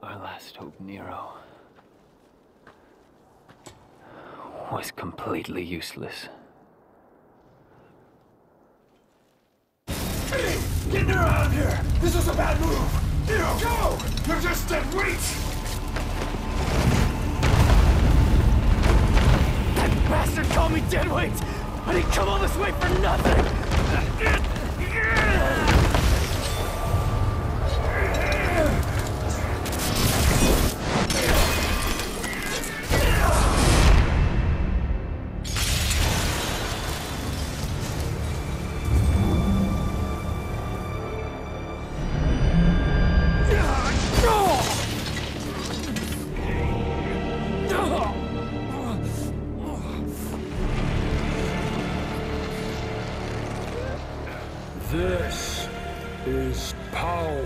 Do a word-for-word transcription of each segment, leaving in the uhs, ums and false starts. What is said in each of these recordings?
Our last hope, Nero, was completely useless. Hey! Get Nero out of here! This is a bad move! Nero, go! You're just dead weight! That bastard called me dead weight! I didn't come all this way for nothing! This is power.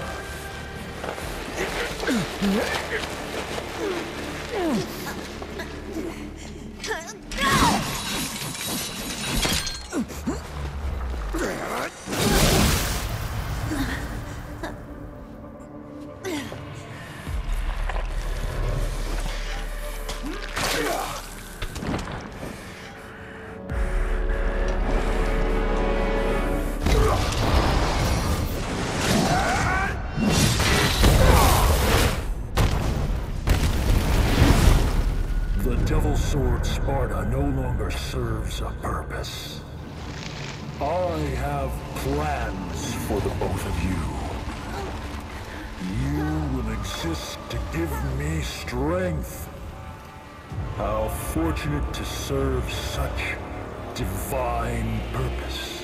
Sword Sparta no longer serves a purpose. I have plans for the both of you. You will exist to give me strength. How fortunate to serve such divine purpose.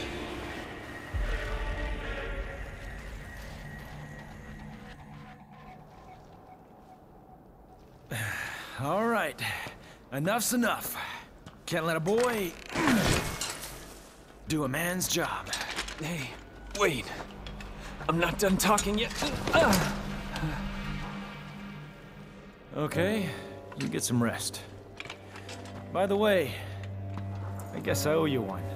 All right. Enough's enough. Can't let a boy do a man's job. Hey, wait. I'm not done talking yet. Okay, you get some rest. By the way, I guess I owe you one.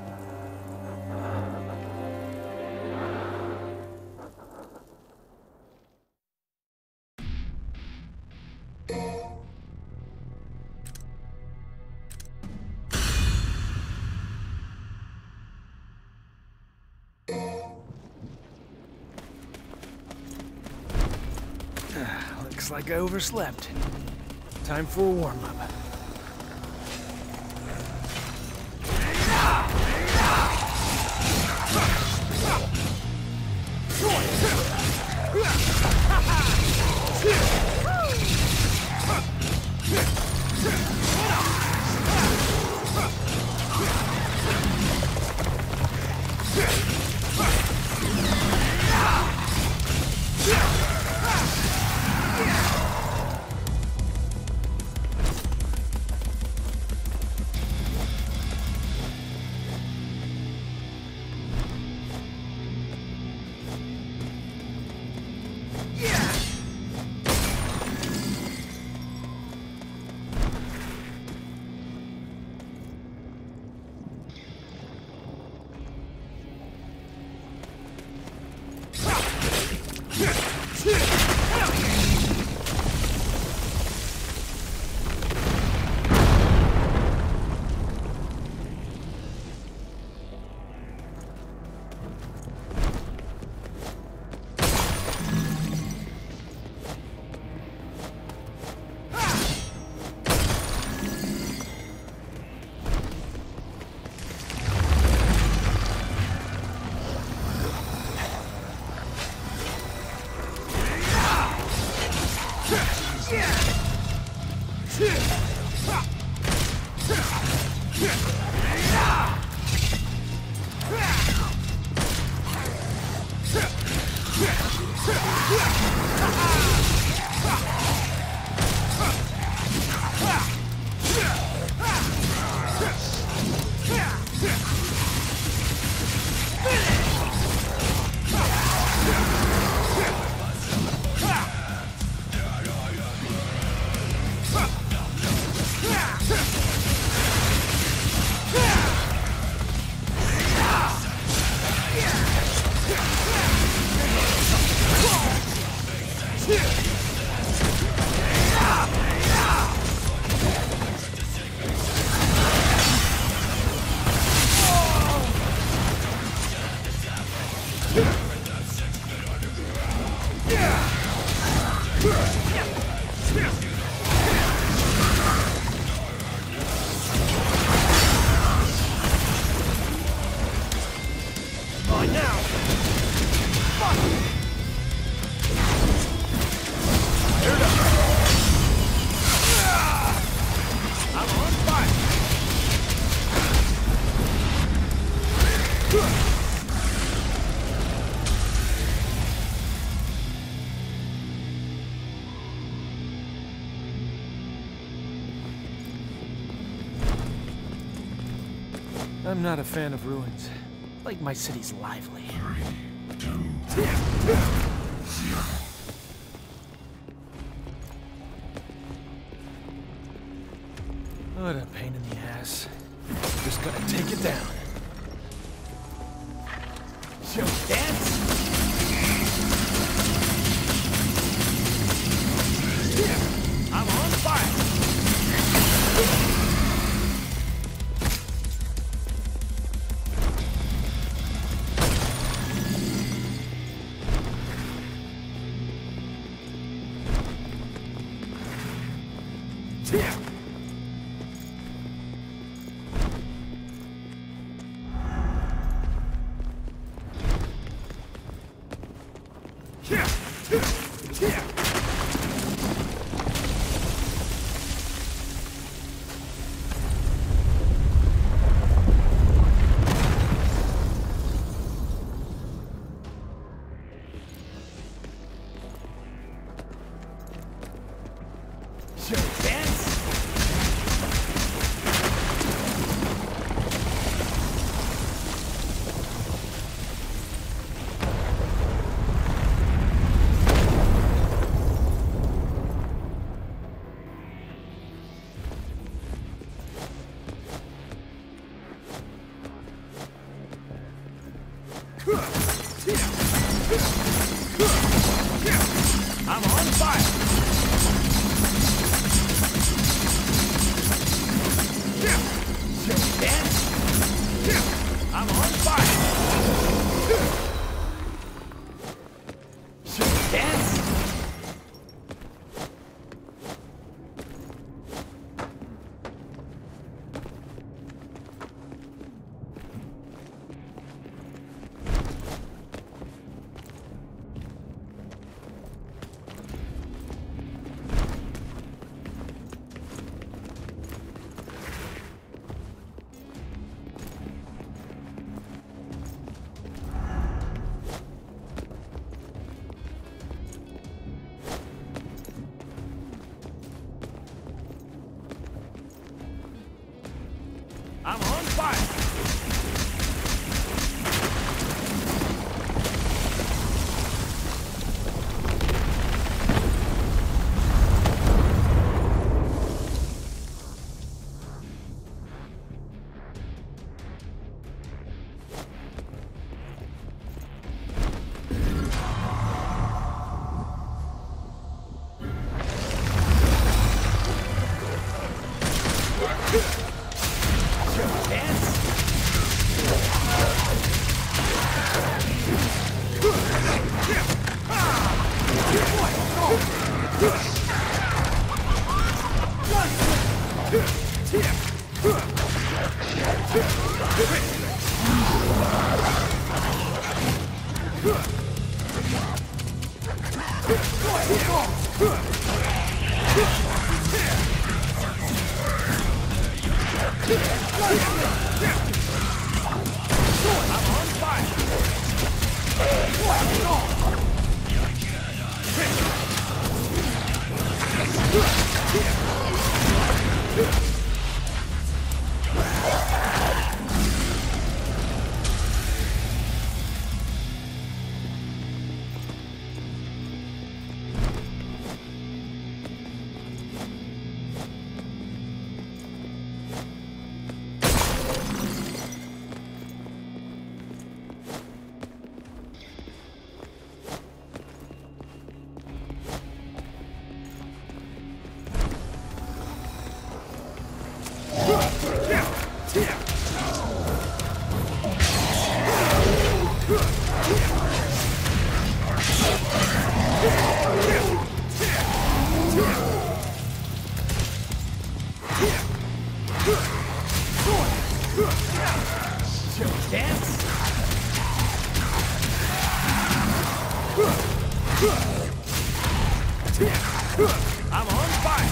Looks like I overslept. Time for a warm-up. I'm not a fan of ruins. I like my cities lively. What a pain in the ass. Just gotta take it down. Show dance! I'm on fire! I'm on fire! Dance! I'm on fire! Dance! I'm on fire! I'm on fire!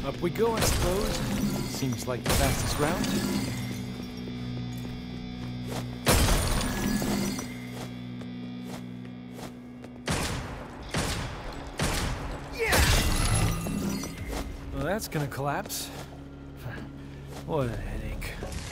Up we go, I suppose. Seems like the fastest route. Well, that's gonna collapse. What a headache.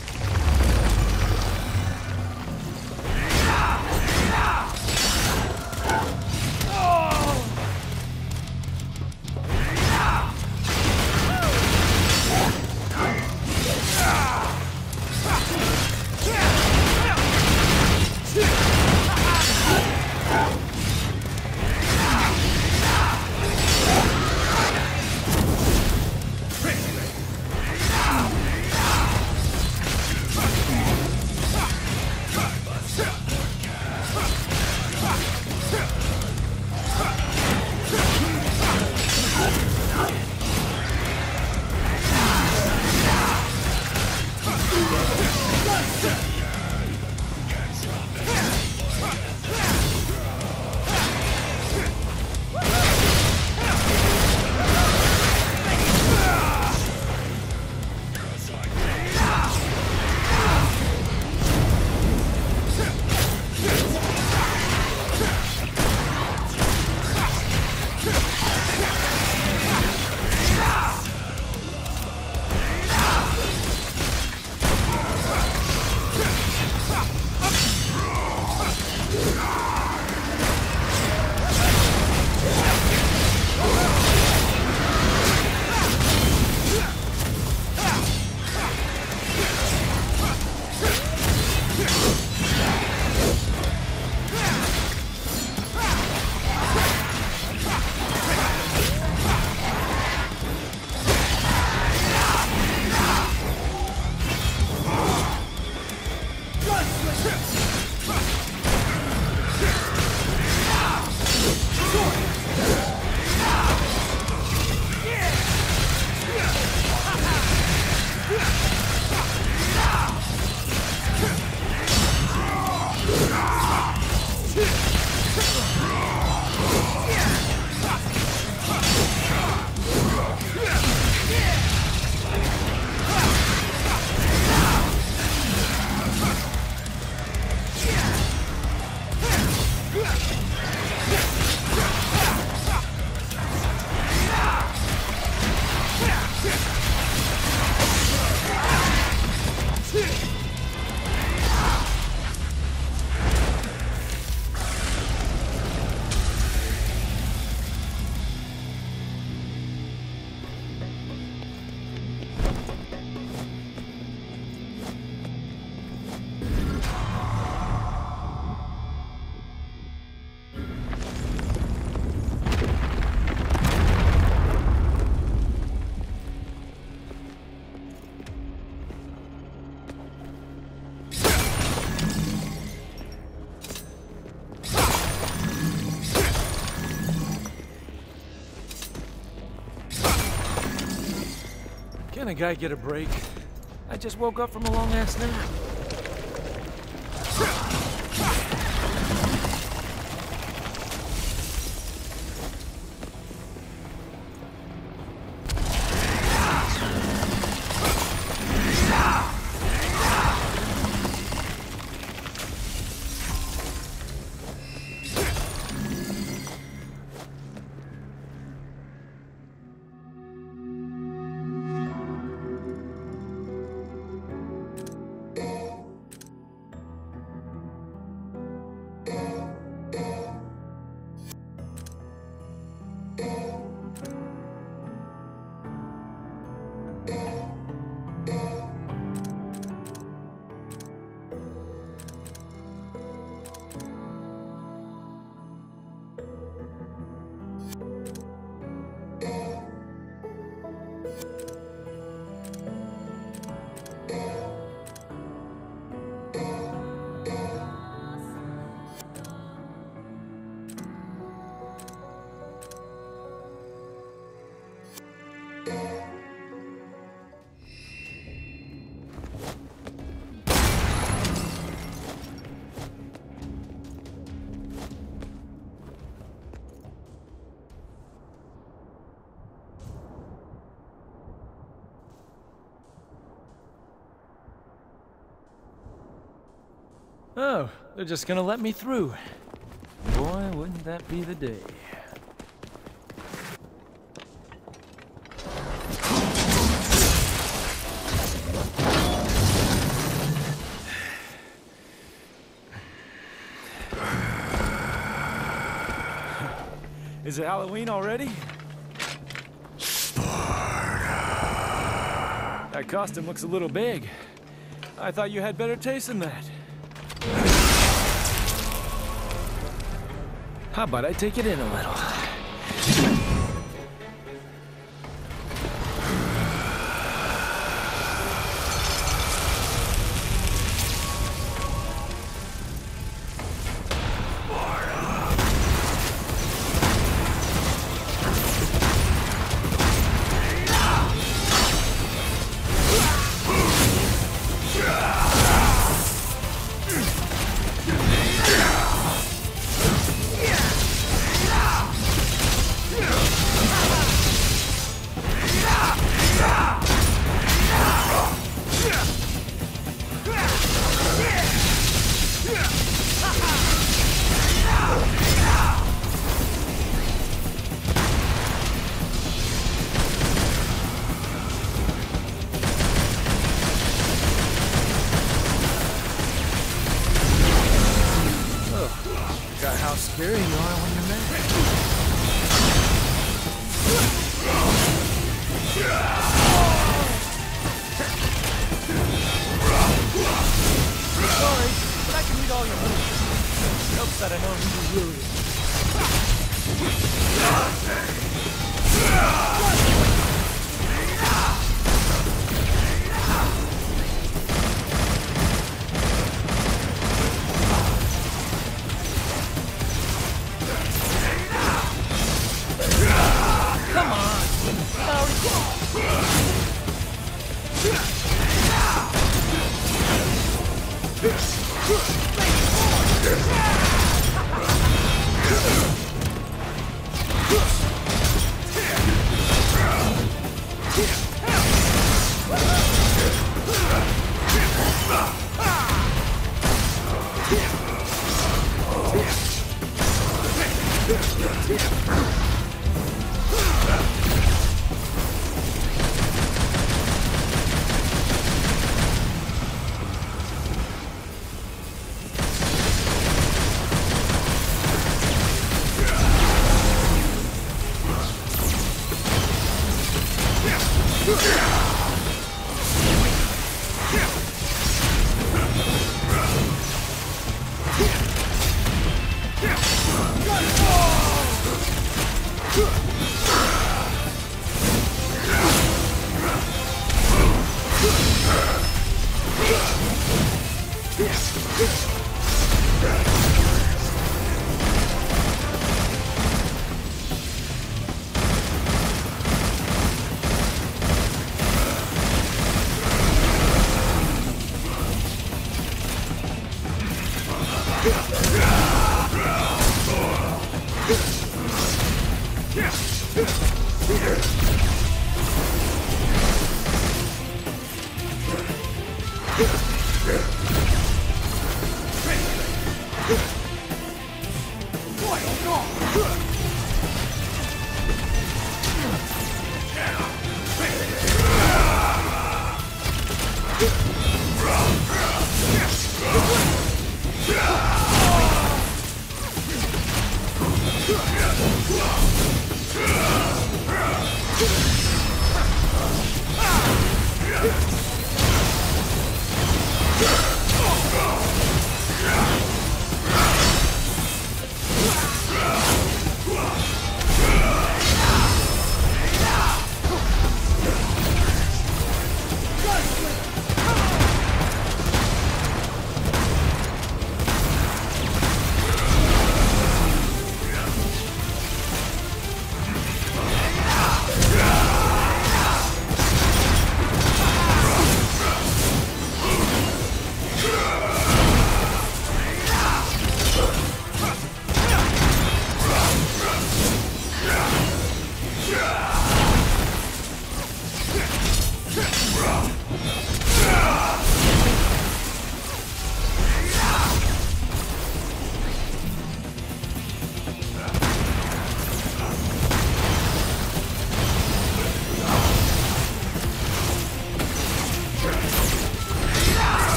Can a guy get a break? I just woke up from a long-ass nap. Oh, they're just gonna let me through. Boy, wouldn't that be the day. Is it Halloween already? That costume looks a little big. I thought you had better taste than that. How about I take it in a little? How scary you are when you're mad. Sorry, but I can read all your moves. Helps that I know who you really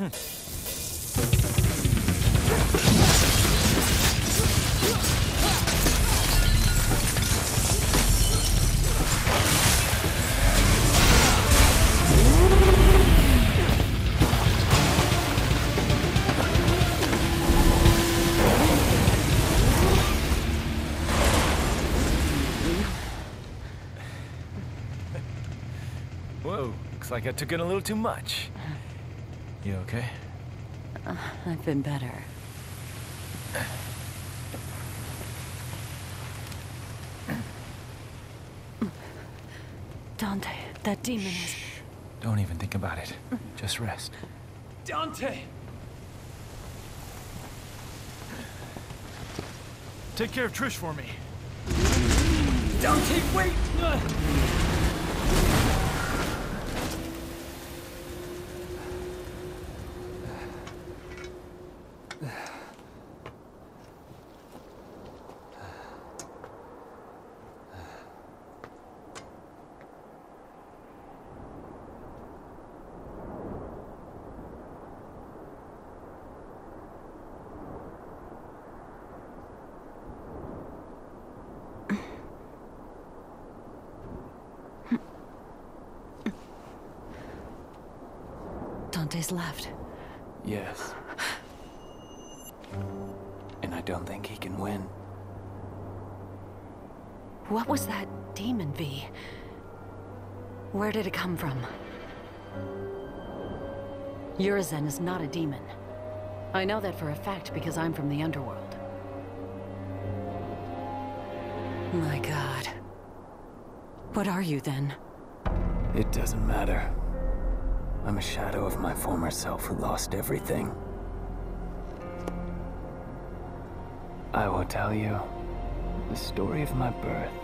Whoa, looks like I took in a little too much. You okay? Uh, I've been better. Dante, that demon is... Don't even think about it. Just rest. Dante! Take care of Trish for me. Dante, wait! Uh. Dante's left. Yes. And I don't think he can win. What was that demon V? Where did it come from? Urizen is not a demon. I know that for a fact because I'm from the underworld. My God. What are you then? It doesn't matter. I'm a shadow of my former self who lost everything. I will tell you the story of my birth.